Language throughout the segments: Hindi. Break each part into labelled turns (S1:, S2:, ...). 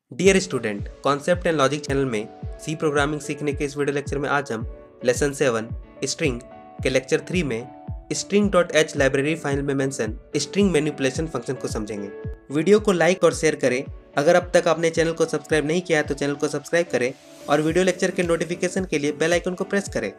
S1: Dear student, Concept and Logic channel में सी प्रोग्रामिंग सीखने के इस वीडियो लेक्चर में आज हम लेसन 7 स्ट्रिंग के लेक्चर 3 में string.h लाइब्रेरी फाइल में मेंशन स्ट्रिंग मैनिपुलेशन फंक्शन को समझेंगे। वीडियो को लाइक और शेयर करें। अगर अब तक आपने चैनल को सब्सक्राइब नहीं किया है तो चैनल को सब्सक्राइब करें और वीडियो लेक्चर के नोटिफिकेशन के लिए बेल आइकन को प्रेस करें।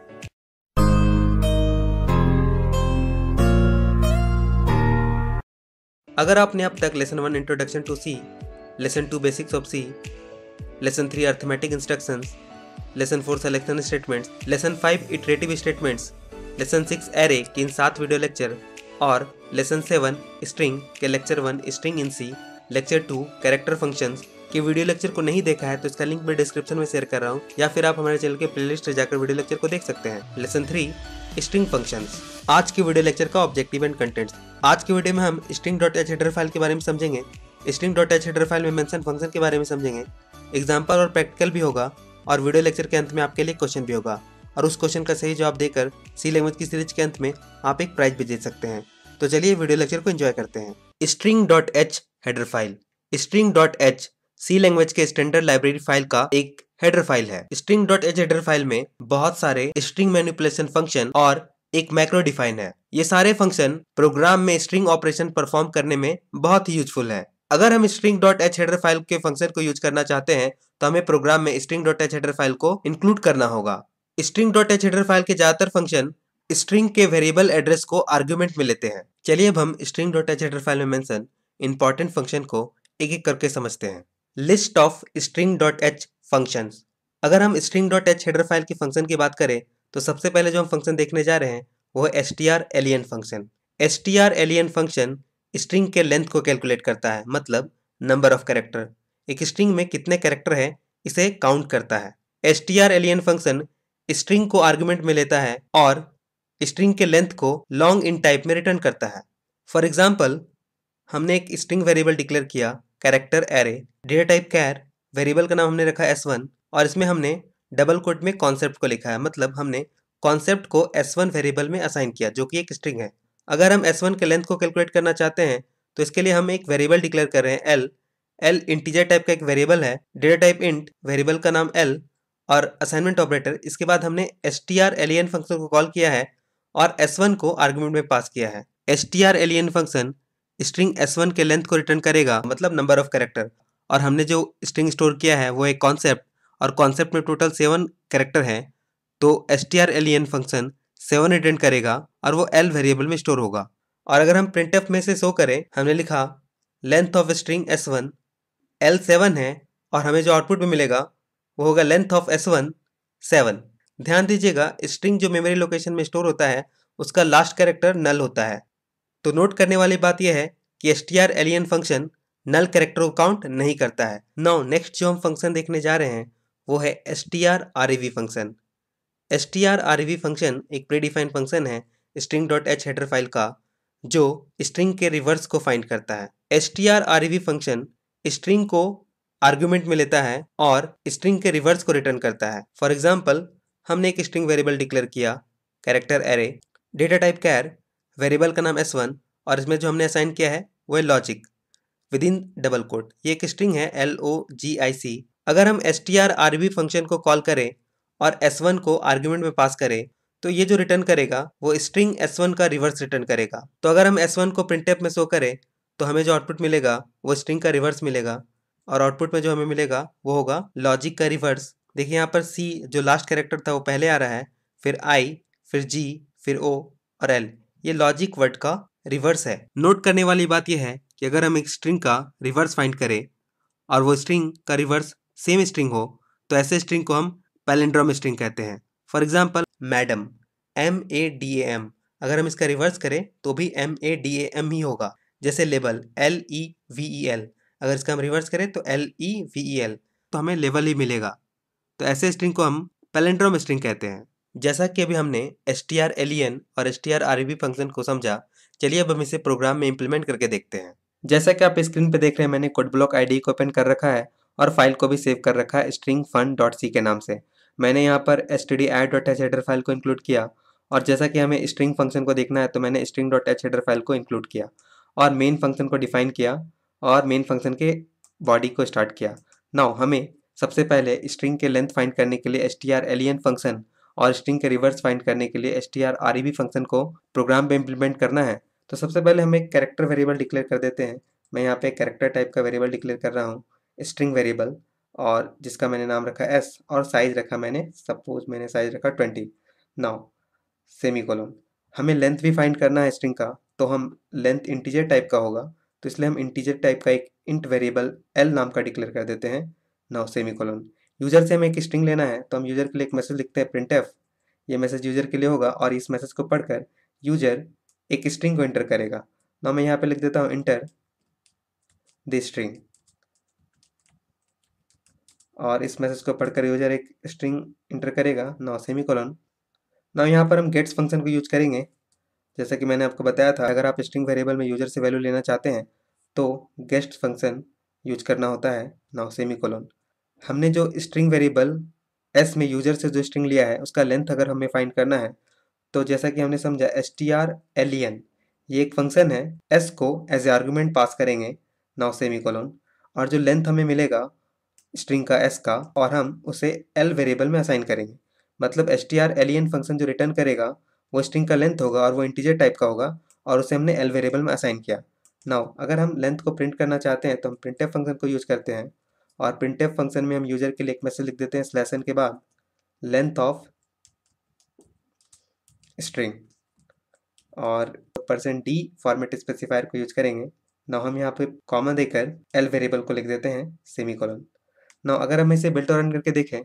S1: अगर आपने अब तक lesson 1 introduction to C, lesson 2 basics of C, lesson 3 arithmetic instructions, lesson 4 selection statements, lesson 5 iterative statements, lesson 6 array के इन 7 वीडियो लेक्चर और लेसन 7 स्ट्रिंग के lecture 1 string in C, lecture 2 character functions के वीडियो लेक्चर को नहीं देखा है तो इसका लिंक मैं डिस्क्रिप्शन में शेयर कर रहा हूँ, या फिर आप हमारे चैनल के प्लेलिस्ट में जाकर वीडियो लेक्चर को देख सकते हैं। Lesson 3 string functions. आज की वीडियो लेक्चर का ऑब्जेक्टिव एंड कंटेंट्स। आज की वीडियो में हम string.h हेडर फाइल के बारे में समझेंगे, string.h हेडर फाइल में मेंशन फंक्शन के बारे में समझेंगे, एग्जांपल और प्रैक्टिकल भी होगा और वीडियो लेक्चर के अंत में आपके लिए क्वेश्चन भी होगा और उस क्वेश्चन का सही जवाब देकर सी लैंग्वेज की सीरीज के अंत में आप एक प्राइज भी जीत सकते हैं। तो चलिए वीडियो लेक्चर को एंजॉय करते हैं। string.h header file. string.h C language के स्टैंडर्ड लाइब्रेरी फाइल का एक हेडर फाइल है। string.h हेडर फाइल में बहुत सारे स्ट्रिंग मैनिपुलेशन फंक्शन और एक मैक्रो डिफाइन है। ये सारे फंक्शन प्रोग्राम में स्ट्रिंग ऑपरेशन परफॉर्म करने में बहुत ही यूजफुल है। अगर हम string.h हेडर फाइल के फंक्शन को यूज करना चाहते हैं तो हमें प्रोग्राम में string.h हेडर फाइल को इंक्लूड करना होगा। string.h हेडर फाइल के ज्यादातर फंक्शन स्ट्रिंग के वेरिएबल एड्रेस को आर्गुमेंट में लेते हैं। चलिए अब हम string.h हेडर फाइल में मेंशन इंपॉर्टेंट फंक्शन को एक एक करके समझते हैं। List of string.h functions. अगर हम string.h हेडर फाइल की फंक्शन की बात करें तो सबसे पहले जो हम फंक्शन देखने जा रहे हैं वो है strlen function. strlen function string के लेंथ को कैलकुलेट करता है, मतलब नंबर ऑफ कैरेक्टर। एक स्ट्रिंग में कितने कैरेक्टर है इसे काउंट करता है। strlen फंक्शन स्ट्रिंग को आर्गुमेंट में लेता है और स्ट्रिंग के लेंथ को लॉन्ग इन टाइप में रिटर्न करता है। फॉर एग्जाम्पल, हमने एक स्ट्रिंग वेरिएबल डिक्लेयर किया character array, data type char, variable का नाम हमने रखा s1 और इसमें हमने डबल कोट में कॉन्सेप्ट को लिखा है, मतलब हमने कॉन्सेप्ट को s1 वेरिएबल में असाइन किया जो कि एक स्ट्रिंग है। अगर हम s1 के लेंथ को कैलकुलेट करना चाहते हैं तो इसके लिए हम एक वेरिएबल डिक्लेयर कर रहे हैं l इंटीजर टाइप का एक वेरिएबल है, डेटा टाइप इंट, वेरिएबल का नाम l और असाइनमेंट ऑपरेटर। इसके बाद हमने strlen फंक्शन को कॉल किया है और s1 को आर्गुमेंट में पास किया है। strlen फंक्शन स्ट्रिंग s1 के लेंथ को रिटर्न करेगा, मतलब नंबर ऑफ कैरेक्टर, और हमने जो स्ट्रिंग स्टोर किया है वो एक कॉन्सेप्ट और कॉन्सेप्ट में टोटल 7 कैरेक्टर है, तो strlen फंक्शन 7 रिटर्न करेगा और वो l वेरिएबल में स्टोर होगा। और अगर हम printf में से शो करें, हमने लिखा length of string s1 l7 है और हमें जो आउटपुट में मिलेगा वो होगा लेंथ ऑफ s1 7। ध्यान दीजिएगा, स्ट्रिंग जो मेमोरी लोकेशन में स्टोर होता है उसका लास्ट कैरेक्टर नल होता है, तो नोट करने वाली बात यह है कि strlen फंक्शन नल कैरेक्टर को काउंट नहीं करता है। नाउ नेक्स्ट जो हम फंक्शन देखने जा रहे हैं वो है strrev फंक्शन। strrev फंक्शन एक प्रीडिफाइंड फंक्शन है string.h हेडर फाइल का जो स्ट्रिंग के रिवर्स को फाइंड करता है। strrev फंक्शन स्ट्रिंग को आर्गुमेंट में लेता है और स्ट्रिंग के रिवर्स को रिटर्न करता है। फॉर एग्जाम्पल, हमने एक स्ट्रिंग वेरिएबल डिक्लेयर किया character array, data type char, variable का नाम s1 और इसमें जो हमने असाइन किया है वो है logic with in double quote. ये एक स्ट्रिंग है logic। अगर हम strrev फंक्शन को कॉल करें और s1 को आर्गुमेंट में पास करें तो ये जो रिटर्न करेगा वो स्ट्रिंग s1 का रिवर्स रिटर्न करेगा। तो अगर हम s1 को printf में शो करें तो हमें जो आउटपुट मिलेगा वो स्ट्रिंग का रिवर्स मिलेगा और आउटपुट में जो हमें मिलेगा वो होगा लॉजिक का रिवर्स। देखिए यहाँ पर c जो लास्ट कैरेक्टर था वो पहले आ रहा है, फिर i, फिर g, फिर o और l। ये लॉजिक वर्ड का रिवर्स है। नोट करने वाली बात यह है कि अगर हम एक स्ट्रिंग का रिवर्स फाइंड करें और वो स्ट्रिंग का रिवर्स सेम स्ट्रिंग हो तो ऐसे स्ट्रिंग को हम पैलिंड्रोम स्ट्रिंग कहते हैं। फॉर एग्जाम्पल, मैडम MADAM, अगर हम इसका रिवर्स करें तो भी MADAM ही होगा। जैसे लेबल LEVEL, अगर इसका हम रिवर्स करें तो LEVEL, तो हमें लेवल ही मिलेगा। तो ऐसे स्ट्रिंग को हम पैलिंड्रोम स्ट्रिंग कहते हैं। जैसा कि अभी हमने strlen और strrev फंक्शन को समझा, चलिए अब हम इसे प्रोग्राम में इम्प्लीमेंट करके देखते हैं। जैसा कि आप स्क्रीन पे देख रहे हैं, मैंने कोड ब्लॉक IDE को ओपन कर रखा है और फाइल को भी सेव कर रखा है stringfun.c के नाम से। मैंने यहाँ पर stdio.h हेडर फाइल को इंक्लूड किया और जैसा कि हमें स्ट्रिंग फंक्शन को देखना है तो मैंने string.h हेडर फाइल को इंक्लूड किया और मेन फंक्शन को डिफाइन किया और मेन फंक्शन के बॉडी को स्टार्ट किया। नाउ हमें सबसे पहले स्ट्रिंग के लेंथ फाइंड करने के लिए strlen फंक्शन और स्ट्रिंग के रिवर्स फाइंड करने के लिए strrev फंक्शन को प्रोग्राम में इम्प्लीमेंट करना है। तो सबसे पहले हम एक कैरेक्टर वेरिएबल डिक्लेयर कर देते हैं। मैं यहाँ पे कैरेक्टर टाइप का वेरिएबल डिक्लेयर कर रहा हूँ, स्ट्रिंग वेरिएबल, और जिसका मैंने नाम रखा s और साइज रखा मैंने, सपोज मैंने साइज रखा 20। नाउ सेमीकोलन, हमें लेंथ भी फाइंड करना है स्ट्रिंग का, तो हम लेंथ इंटीजर टाइप का होगा, तो इसलिए हम इंटीजर टाइप का एक इंट वेरिएबल l नाम का डिक्लेयर कर देते हैं। नाउ सेमीकोलन, यूजर से हमें एक स्ट्रिंग लेना है, तो हम यूजर के लिए एक मैसेज लिखते हैं printf। ये मैसेज यूजर के लिए होगा और इस मैसेज को पढ़कर यूजर एक स्ट्रिंग को एंटर करेगा। नाउ मैं यहाँ पे लिख देता हूँ इंटर द स्ट्रिंग, और इस मैसेज को पढ़कर यूजर एक स्ट्रिंग एंटर करेगा। नाउ सेमीकोलन, नाउ यहाँ पर हम गेट्स फंक्शन को यूज करेंगे। जैसा कि मैंने आपको बताया था, अगर आप स्ट्रिंग वेरिएबल में यूजर से वैल्यू लेना चाहते हैं तो गेट फंक्शन यूज करना होता है। नाउ सेमीकोलन, हमने जो स्ट्रिंग वेरिएबल s में यूजर से जो स्ट्रिंग लिया है उसका लेंथ अगर हमें फाइंड करना है, तो जैसा कि हमने समझा strlen ये एक फंक्शन है, s को एज ए आर्गुमेंट पास करेंगे। नाउ सेमीकोलन, और जो लेंथ हमें मिलेगा स्ट्रिंग का s का, और हम उसे l वेरिएबल में असाइन करेंगे। मतलब strlen फंक्शन जो रिटर्न करेगा वो स्ट्रिंग का लेंथ होगा और वो इंटीजर टाइप का होगा, और उसे हमने l वेरिएबल में असाइन किया। नाउ अगर हम लेंथ को प्रिंट करना चाहते हैं तो हम printf फंक्शन को यूज करते हैं, और printf फंक्शन में हम यूजर के लिए एक मैसेज लिख देते हैं स्लैश n के बाद लेंथ ऑफ स्ट्रिंग, और %d फॉर्मेट स्पेसिफायर को यूज करेंगे। नाउ हम यहाँ पे कॉमा देकर l वेरिएबल को लिख देते हैं सेमीकोलन। नाउ अगर हम इसे बिल्ट और रन करके देखें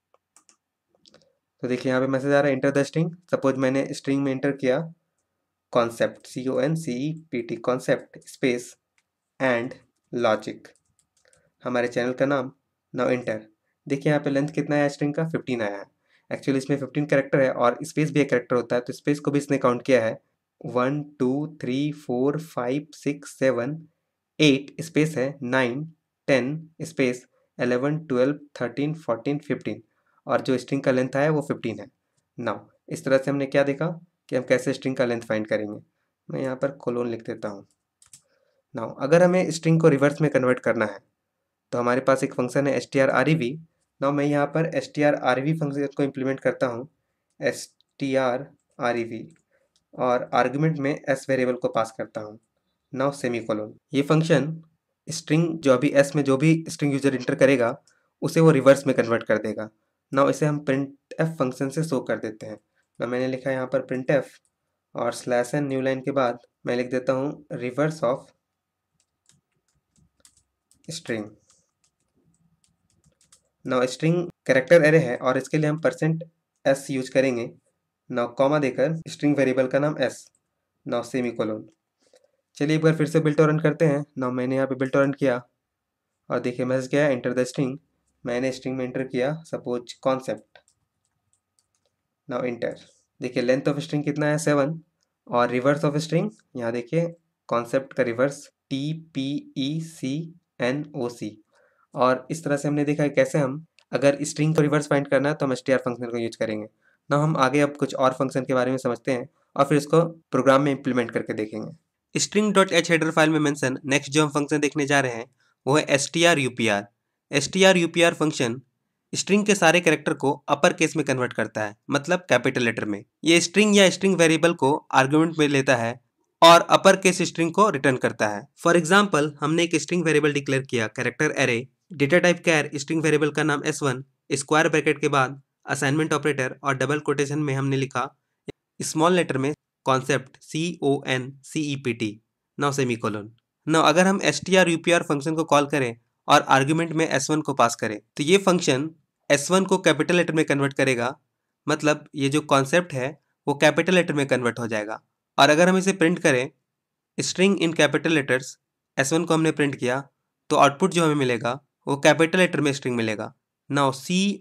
S1: तो देखिए यहाँ पे मैसेज आ रहा है इंटर द स्ट्रिंग। सपोज मैंने स्ट्रिंग में इंटर किया concept, CONCEPT, concept space and logic, हमारे चैनल का नाम। नाउ इंटर, देखिए यहाँ पे लेंथ कितना है स्ट्रिंग का, 15 आया है। एक्चुअली इसमें 15 कैरेक्टर है और स्पेस भी एक कैरेक्टर होता है, तो स्पेस को भी इसने काउंट किया है। 1 2 3 4 5 6 7 8 स्पेस है, 9 10 स्पेस 11 12 13 14 15, और जो स्ट्रिंग का लेंथ आया वो 15 है। नाउ इस तरह से हमने क्या देखा कि हम कैसे स्ट्रिंग का लेंथ फाइंड करेंगे। मैं यहाँ पर कोलोन लिख देता हूँ। नाउ अगर हमें स्ट्रिंग को रिवर्स में कन्वर्ट करना है तो हमारे पास एक फंक्शन है strrev। नाउ मैं यहाँ पर strrev फंक्शन को इम्प्लीमेंट करता हूँ, strrev, और आर्गुमेंट में s वेरिएबल को पास करता हूँ। नाउ सेमीकोलन, ये फंक्शन स्ट्रिंग जो अभी s में जो भी स्ट्रिंग यूजर इंटर करेगा उसे वो रिवर्स में कन्वर्ट कर देगा। नाउ इसे हम printf फंक्शन से शो कर देते हैं। ना मैंने लिखा है यहाँ पर printf, और स्लैश n न्यू लाइन के बाद मैं लिख देता हूँ reverse of string. Now string character array है और इसके लिए हम %s यूज करेंगे। नाउ कॉमा देकर स्ट्रिंग वेरिएबल का नाम s। नाउ सेमीकोलन, चलिए एक बार फिर से बिल्ट और रन करते हैं। नाउ मैंने यहाँ पे बिल्ट और रन किया और देखिए मैसेज क्या है, एंटर द स्ट्रिंग। मैंने स्ट्रिंग में एंटर किया सपोज कॉन्सेप्ट। नाउ इंटर, देखिए लेंथ ऑफ स्ट्रिंग कितना है, 7, और रिवर्स ऑफ स्ट्रिंग यहाँ देखिए कॉन्सेप्ट का रिवर्स TPECNOC। और इस तरह से हमने देखा है कैसे हम अगर स्ट्रिंग को रिवर्स फाइंड करना है तो हम str फंक्शन को यूज करेंगे। ना हम आगे अब कुछ और फंक्शन के बारे में समझते हैं और फिर इसको प्रोग्राम में इम्प्लीमेंट करके देखेंगे। string.h हेडर फाइल में मेंशन नेक्स्ट जो हम फंक्शन देखने जा रहे हैं वो है strupr। strupr फंक्शन स्ट्रिंग के सारे कैरेक्टर को अपर केस में कन्वर्ट करता है, मतलब कैपिटल लेटर में। ये स्ट्रिंग या स्ट्रिंग वेरिएबल को आर्गुमेंट में लेता है और अपर केस स्ट्रिंग को रिटर्न करता है। फॉर एग्जाम्पल हमने एक स्ट्रिंग वेरिएबल डिक्लेयर किया character array, data type char, string variable का नाम s1, स्क्वायर ब्रैकेट के बाद असाइनमेंट ऑपरेटर और डबल कोटेशन में हमने लिखा स्मॉल लेटर में concept CONCEPT, now semicolon. Now अगर हम strupr फंक्शन को कॉल करें और आर्गुमेंट में s1 को पास करें तो ये फंक्शन s1 को कैपिटल लेटर में कन्वर्ट करेगा, मतलब ये जो कॉन्सेप्ट है वो कैपिटल लेटर में कन्वर्ट हो जाएगा। और अगर हम इसे प्रिंट करें string in capital letters, s1 को हमने प्रिंट किया तो आउटपुट जो हमें मिलेगा वो कैपिटल लेटर में स्ट्रिंग मिलेगा। Now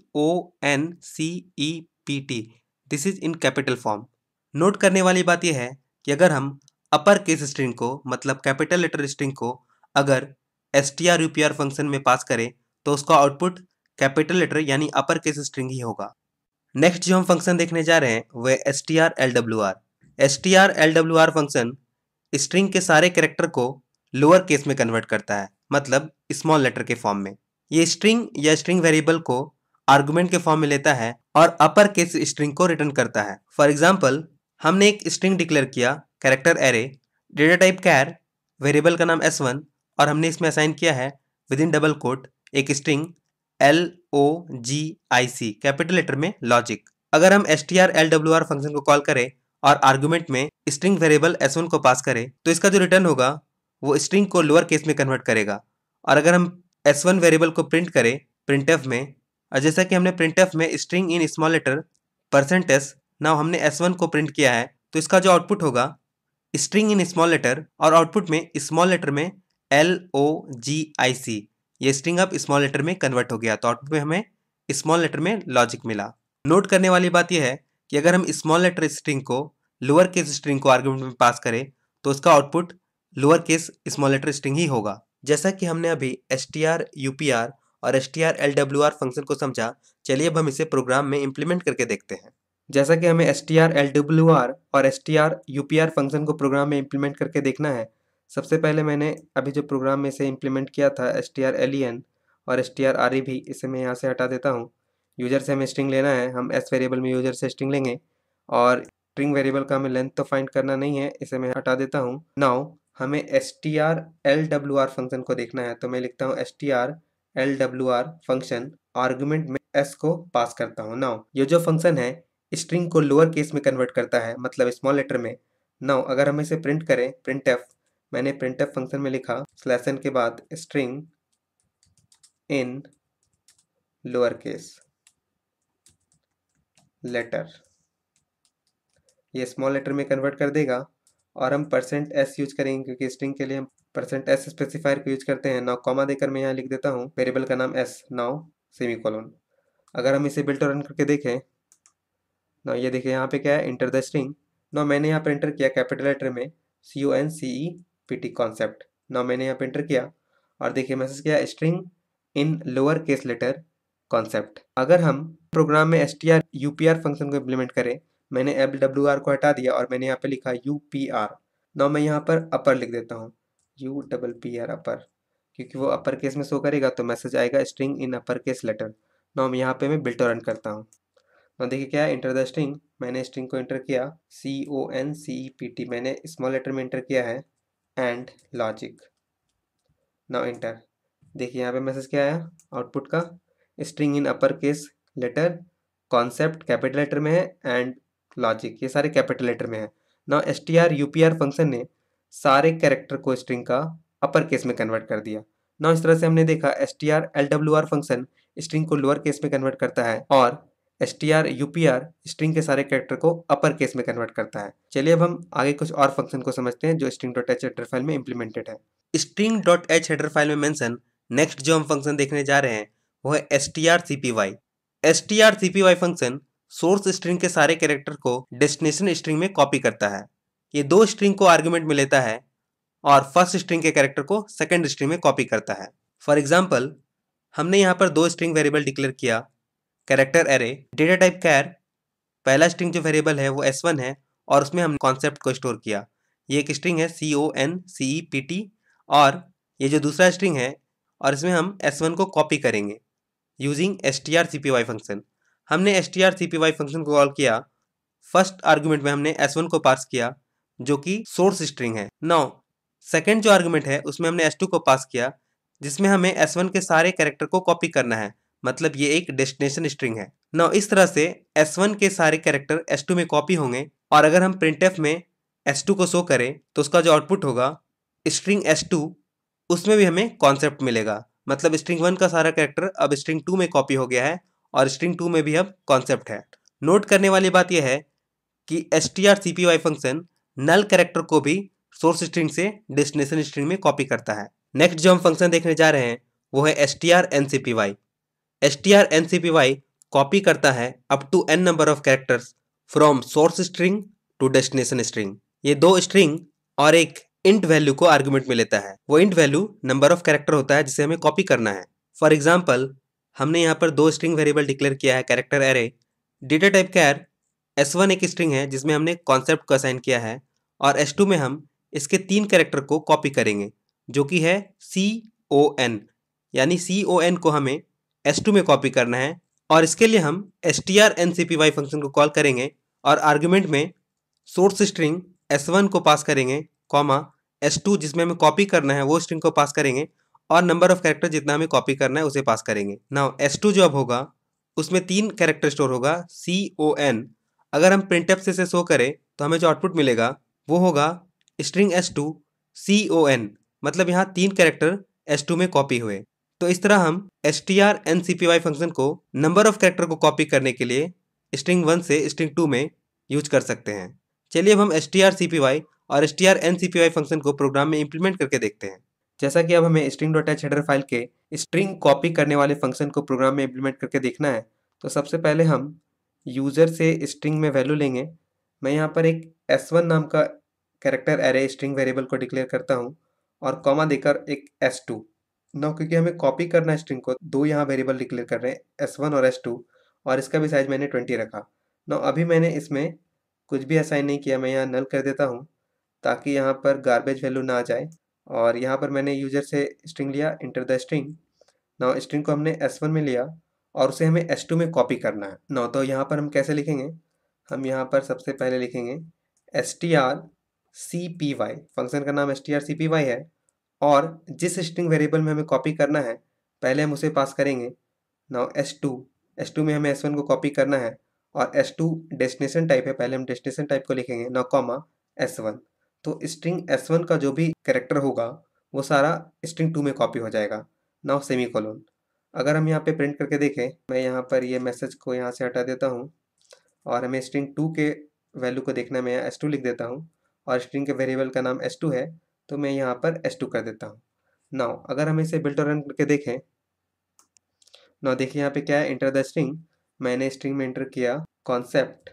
S1: CONCEPT, this is in capital form. Note करने वाली बात यह है कि अगर हम अपर केस स्ट्रिंग को मतलब कैपिटल लेटर स्ट्रिंग को अगर strupr फंक्शन में पास करें तो उसका आउटपुट कैपिटल लेटर यानी अपर केस स्ट्रिंग ही होगा। नेक्स्ट जो हम फंक्शन देखने जा रहे हैं वह strlwr। strlwr फंक्शन स्ट्रिंग के सारे कैरेक्टर को लोअर केस में कन्वर्ट करता है, मतलब स्मॉल लेटर के फॉर्म में। ये स्ट्रिंग या स्ट्रिंग वेरिएबल को आर्गुमेंट के फॉर्म में लेता है और अपर केस स्ट्रिंग को रिटर्न करता है। फॉर एग्जाम्पल, हमने एक स्ट्रिंग डिक्लेयर किया character array, data type char, variable का नाम s1 और हमने इसमें असाइन किया है विद इन डबल कोट एक स्ट्रिंग LOGIC कैपिटल लेटर में लॉजिक। अगर हम strLWR फंक्शन को कॉल करें और आर्गुमेंट में स्ट्रिंग वेरिएबल s1 को पास करें तो इसका जो रिटर्न होगा वो स्ट्रिंग को लोअर केस में कन्वर्ट करेगा। और अगर हम s1 वेरिएबल को प्रिंट करें प्रिंटफ में, और जैसा कि हमने प्रिंटफ में string in small letter %s now हमने s1 को प्रिंट किया है, तो इसका जो आउटपुट होगा स्ट्रिंग इन स्मॉल लेटर और आउटपुट में स्मॉल लेटर में LOGIC, ये स्ट्रिंग अब स्मॉल लेटर में कन्वर्ट हो गया, तो आउटपुट में हमें स्मॉल लेटर में लॉजिक मिला। नोट करने वाली बात यह है कि अगर हम स्मॉल लेटर स्ट्रिंग को लोअर केस स्ट्रिंग को आर्गुमेंट में पास करें तो उसका output lower case small letter string ही होगा। जैसा कि हमने अभी strupr और strLWR फंक्शन को समझा, चलिए अब हम इसे प्रोग्राम में इम्प्लीमेंट करके देखते हैं। जैसा कि हमें strLWR और strupr फंक्शन को प्रोग्राम में इम्प्लीमेंट करके देखना है, सबसे पहले मैंने अभी जो प्रोग्राम में इसे इम्प्लीमेंट किया था strlen और strre भी, इसे मैं यहाँ से हटा देता हूँ। यूजर से हमें स्ट्रिंग लेना है, हम s वेरिएबल में यूजर से स्ट्रिंग लेंगे और स्ट्रिंग वेरिएबल का हमें लेंथ तो फाइंड करना नहीं है, इसे मैं हटा देता हूँ। नाउ हमें strLWR फंक्शन को देखना है, तो मैं लिखता हूँ strLWR फंक्शन, आर्गुमेंट में s को पास करता हूँ। नाउ ये जो फंक्शन है स्ट्रिंग को लोअर केस में कन्वर्ट करता है, मतलब स्मॉल लेटर में। नाउ अगर हम इसे प्रिंट करें प्रिंटफ, मैंने प्रिंटफ फंक्शन में लिखा /n के बाद string in lower case letter, ये स्मॉल लेटर में कन्वर्ट कर देगा। और हम %s यूज करेंगे क्योंकि स्ट्रिंग के लिए हम %s स्पेसिफायर को यूज करते हैं। नाउ कॉमा देकर मैं यहाँ लिख देता हूँ वेरिएबल का नाम s, नाउ सेमीकोलन। अगर हम इसे बिल्ट और रन करके देखें, नाउ ये देखिए यहाँ पे क्या है, इंटर द स्ट्रिंग। नाउ मैंने यहाँ पे एंटर किया कैपिटल लेटर में CONCEPT कॉन्सेप्ट। नाउ मैंने यहाँ पे एंटर किया और देखिए मैसेज किया string in lower case letter concept. अगर हम प्रोग्राम में strupr फंक्शन को इम्प्लीमेंट करें, मैंने LWR को हटा दिया और मैंने यहाँ पे लिखा UPR। नाउ मैं यहाँ पर अपर लिख देता हूँ, UPPR अपर, क्योंकि वो अपर केस में शो करेगा तो मैसेज आएगा string in upper case letter. Now यहाँ पे मैं बिल्ट और रन करता हूँ। नाउ देखिए क्या है, इंटर द स्ट्रिंग, मैंने स्ट्रिंग को एंटर किया CONCEPT, मैंने स्मॉल लेटर में एंटर किया है एंड लॉजिक। नाउ एंटर, देखिए यहाँ पे मैसेज क्या आया आउटपुट का, string in upper case letter concept capital letter में है एंड लॉजिक ये सारे कैपिटल लेटर में है। नाउ strupr फंक्शन ने सारे कैरेक्टर को स्ट्रिंग का अपर केस में कन्वर्ट कर दिया। नाउ इस तरह से हमने देखा strLWR फंक्शन स्ट्रिंग को लोअर केस में कन्वर्ट करता है और strupr स्ट्रिंग के सारे कैरेक्टर को अपर केस में कन्वर्ट करता है। चलिए अब हम आगे कुछ और फंक्शन को समझते हैं जो string.h हेडर फाइल में इम्प्लीमेंटेड है। string.h हेडर फाइल में मेंशन नेक्स्ट जो हम फंक्शन देखने जा रहे हैं वो है strcpy। strcpy function source string के सारे कैरेक्टर को डेस्टिनेशन स्ट्रिंग में कॉपी करता है। ये दो स्ट्रिंग को आर्गुमेंट में लेता है और फर्स्ट स्ट्रिंग के कैरेक्टर को सेकंड स्ट्रिंग में कॉपी करता है। फॉर एग्जाम्पल, हमने यहाँ पर दो स्ट्रिंग वेरिएबल डिक्लेयर किया character array, data type char, पहला स्ट्रिंग जो वेरिएबल है वो s1 है और उसमें हमने कॉन्सेप्ट को स्टोर किया। ये एक स्ट्रिंग है CONCEPT और ये जो दूसरा स्ट्रिंग है और इसमें हम s1 को कॉपी करेंगे यूजिंग strcpy फंक्शन। हमने strcpy फंक्शन को कॉल किया, फर्स्ट आर्गुमेंट में हमने s1 को पास किया जो कि सोर्स स्ट्रिंग है। नाउ सेकंड जो आर्गुमेंट है उसमें हमने s2 को पास किया जिसमें हमें s1 के सारे कैरेक्टर को कॉपी करना है, मतलब ये एक डेस्टिनेशन स्ट्रिंग है। नाउ इस तरह से s1 के सारे कैरेक्टर s2 में कॉपी होंगे और अगर हम printf में s2 को शो करें तो उसका जो आउटपुट होगा स्ट्रिंग s2, उसमें भी हमें कॉन्सेप्ट मिलेगा, मतलब स्ट्रिंग 1 का सारा कैरेक्टर अब स्ट्रिंग 2 में कॉपी हो गया है और स्ट्रिंग 2 में भी अब कॉन्सेप्ट है। नोट करने वाली बात यह है कि strcpy फंक्शन नल कैरेक्टर को भी सोर्स स्ट्रिंग से डेस्टिनेशन स्ट्रिंग में कॉपी करता है। नेक्स्ट जो हम फंक्शन देखने जा रहे हैं वो है strncpy। strncpy कॉपी करता है up to n number of characters from source string to destination string. ये दो स्ट्रिंग और एक इंट वैल्यू को आर्गुमेंट में लेता है। वो int value number of character होता है जिसे हमें कॉपी करना है। फॉर एग्जाम्पल, हमने यहाँ पर दो स्ट्रिंग वेरिएबल डिक्लेयर किया है character array, data type char, s1 एक स्ट्रिंग है जिसमें हमने कॉन्सेप्ट को असाइन किया है और s2 में हम इसके तीन कैरेक्टर को कॉपी करेंगे जो कि है CON, यानी con को हमें s2 में कॉपी करना है और इसके लिए हम strncpy फंक्शन को कॉल करेंगे और आर्गुमेंट में सोर्स स्ट्रिंग s1 को पास करेंगे, कॉमा s2 जिसमें हमें कॉपी करना है वो स्ट्रिंग को पास करेंगे और नंबर ऑफ कैरेक्टर जितना हमें कॉपी करना है उसे पास करेंगे। नाउ s2 जो अब होगा उसमें 3 कैरेक्टर स्टोर होगा con। अगर हम printf से शो करें तो हमें जो आउटपुट मिलेगा वो होगा स्ट्रिंग s2 con, मतलब यहाँ 3 कैरेक्टर s2 में कॉपी हुए। तो इस तरह हम strncpy फंक्शन को नंबर ऑफ कैरेक्टर को कॉपी करने के लिए स्ट्रिंग 1 से स्ट्रिंग 2 में यूज कर सकते हैं। चलिए अब हम strcpy और strncpy फंक्शन को प्रोग्राम में इंप्लीमेंट करके देखते हैं। जैसा कि अब हमें string.h हेडर फाइल के स्ट्रिंग कॉपी करने वाले फंक्शन को प्रोग्राम में इंप्लीमेंट करके देखना है, तो सबसे पहले हम यूजर से स्ट्रिंग में वैल्यू लेंगे। मैं यहाँ पर एक s1 नाम का कैरेक्टर एरे स्ट्रिंग वेरिएबल को डिक्लेयर करता हूँ और कॉमा देकर एक s2। नाउ क्योंकि हमें कॉपी करना है स्ट्रिंग को, दो यहाँ वेरिएबल डिक्लेयर कर रहे हैं s1 और s2 और इसका भी साइज मैंने 20 रखा। नाउ अभी मैंने इसमें कुछ भी असाइन नहीं किया, मैं यहाँ नल कर देता हूँ ताकि यहाँ पर गार्बेज वैल्यू ना आ जाए। और यहाँ पर मैंने यूजर से स्ट्रिंग लिया, enter the string. Now string को हमने s1 में लिया और उसे हमें s2 में कॉपी करना है। नाउ तो यहाँ पर हम कैसे लिखेंगे, हम यहाँ पर सबसे पहले लिखेंगे strcpy, फंक्शन का नाम strcpy है और जिस स्ट्रिंग वेरिएबल में हमें कॉपी करना है पहले हम उसे पास करेंगे। नाउ s2 में हमें s1 को कॉपी करना है और s2 डेस्टिनेशन टाइप है, पहले हम डेस्टिनेशन टाइप को लिखेंगे। नाउ कॉमा s1, तो स्ट्रिंग s1 का जो भी कैरेक्टर होगा वो सारा स्ट्रिंग 2 में कॉपी हो जाएगा। Now semicolon. अगर हम यहाँ पे प्रिंट करके देखें, मैं यहाँ पर ये मैसेज को यहाँ से हटा देता हूँ और हमें स्ट्रिंग 2 के वैल्यू को देखना है, मैं यहाँ s2 लिख देता हूँ और स्ट्रिंग के वेरिएबल का नाम s2 है तो मैं यहाँ पर s2 कर देता हूँ। नाउ अगर हम इसे बिल्ट और रन करके देखें, नाउ देखिए यहाँ पे क्या है, इंटर द स्ट्रिंग। मैंने स्ट्रिंग में एंटर किया concept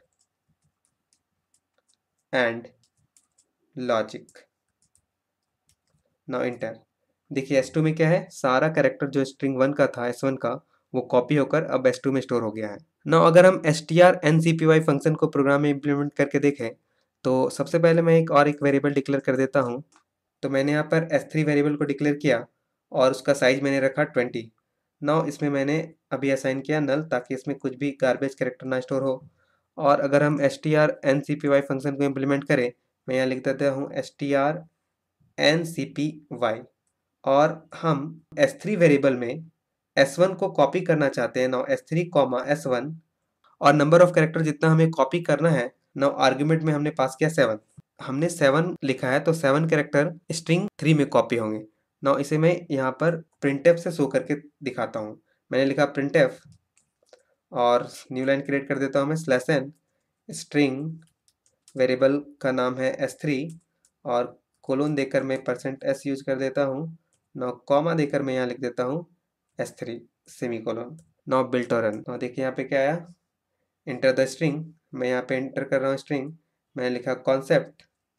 S1: and logic. Now enter. देखिए s2 में क्या है, सारा कैरेक्टर जो स्ट्रिंग 1 का था s1 का वो कॉपी होकर अब s2 में स्टोर हो गया है। नाउ अगर हम strncpy फंक्शन को प्रोग्राम में इंप्लीमेंट करके देखें तो सबसे पहले मैं एक वेरिएबल डिक्लेयर कर देता हूँ। तो मैंने यहाँ पर s3 वेरिएबल को डिक्लेयर किया और उसका साइज मैंने रखा 20। नाउ इसमें मैंने अभी असाइन किया नल ताकि इसमें कुछ भी गार्बेज कैरेक्टर ना स्टोर हो। और अगर हम strncpy फंक्शन को इम्प्लीमेंट करें, मैं यहाँ लिख देता हूँ strncpy और हम s3 वेरिएबल में s1 को कॉपी करना चाहते हैं। नाउ s3 s1 और नंबर ऑफ कैरेक्टर जितना हमें कॉपी करना है, नाउ आर्ग्यूमेंट में हमने पास किया 7। हमने 7 लिखा है तो 7 कैरेक्टर स्ट्रिंग 3 में कॉपी होंगे। नाउ इसे मैं यहाँ पर printf से शो करके दिखाता हूँ। मैंने लिखा printf और न्यू लाइन क्रिएट कर देता हूँ मैं /n, स्ट्रिंग वेरिएबल का नाम है s3 और कोलोन देकर मैं %s यूज कर देता हूँ। नाउ कॉमा देकर मैं यहाँ लिख देता हूँ s3 सेमीकोलन। नाउ बिल्ट और रन। नाउ देखिए यहाँ पे क्या आया, इंटर द स्ट्रिंग। मैं यहाँ पे एंटर कर रहा हूँ स्ट्रिंग, मैंने लिखा concept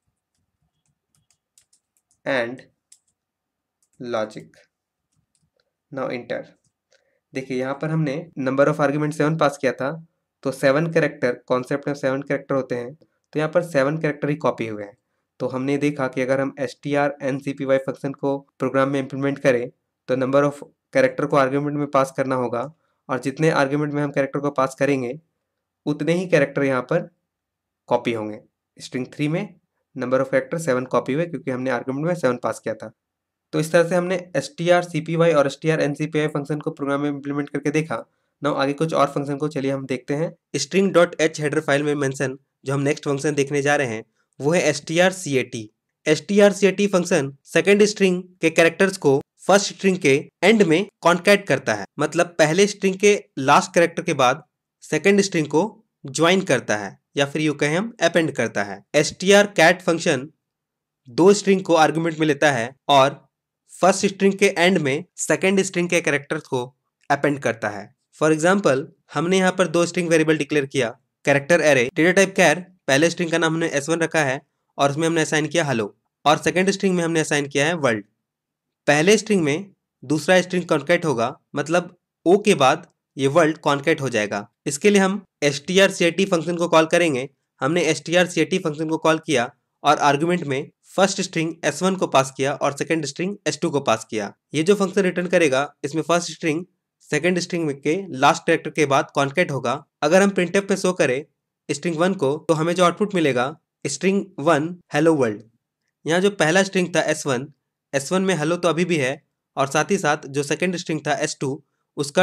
S1: and logic. Now enter. देखिए यहाँ पर हमने नंबर ऑफ आर्ग्यूमेंट 7 पास किया था तो 7 कैरेक्टर, कॉन्सेप्ट में 7 कैरेक्टर होते हैं तो यहाँ पर 7 कैरेक्टर ही कॉपी हुए हैं। तो हमने देखा कि अगर हम strncpy फंक्शन को प्रोग्राम में इंप्लीमेंट करें तो नंबर ऑफ कैरेक्टर को आर्ग्यूमेंट में पास करना होगा और जितने आर्ग्यूमेंट में हम कैरेक्टर को पास करेंगे उतने ही कैरेक्टर यहाँ पर कॉपी होंगे। स्ट्रिंग 3 में नंबर ऑफ कैरेक्टर 7 कॉपी हुए क्योंकि हमने आर्ग्यूमेंट में 7 पास किया था। तो इस तरह से हमने strcpy और strncpy फंक्शन को प्रोग्राम में इंप्लीमेंट करके देखा। नाउ आगे कुछ और फंक्शन को चलिए हम देखते हैं। string.h हेडर फाइल में मेंशन जो हम नेक्स्ट फंक्शन देखने जा रहे हैं वो है strcat। strcat function second string के कैरेक्टर्स को फर्स्ट स्ट्रिंग के एंड में कॉन्कैट करता है, मतलब पहले स्ट्रिंग के लास्ट कैरेक्टर के बाद सेकंड स्ट्रिंग को ज्वाइन करता है या फिर यूं कहें हम अपेंड करता है। strcat फंक्शन दो स्ट्रिंग को आर्गुमेंट में लेता है और फर्स्ट स्ट्रिंग के एंड में सेकंड स्ट्रिंग के कैरेक्टर्स को अपेंड करता है। फॉर एग्जांपल हमने यहाँ पर दो स्ट्रिंग वेरिएबल डिक्लेयर किया, character array data type char, पहले स्ट्रिंग का नाम हमने s1 रखा है और उसमें हमने असाइन किया हेलो और सेकंड स्ट्रिंग में हमने असाइन किया है वर्ल्ड। पहले स्ट्रिंग में दूसरा स्ट्रिंग कॉन्कैट होगा, मतलब ओ के बाद ये वर्ल्ड कॉन्कैट हो जाएगा। इसके लिए हम strcat फंक्शन को कॉल करेंगे। हमने strcat फंक्शन को कॉल किया और आर्गुमेंट में फर्स्ट स्ट्रिंग S1 को पास किया और सेकंड स्ट्रिंग S2 को पास किया। ये जो फंक्शन रिटर्न करेगा इसमें फर्स्ट स्ट्रिंग सेकंड स्ट्रिंग के लास्ट कैरेक्टर के बाद कॉन्केट होगा। अगर हम प्रिंटफ पे शो करें स्ट्रिंग 1 को तो हमें जो आउटपुट मिलेगा स्ट्रिंग 1 हेलो वर्ल्ड। यहाँ जो पहला स्ट्रिंग था S1 में हेलो तो अभी भी है और साथ ही साथ जो सेकंड स्ट्रिंग था S2 उसका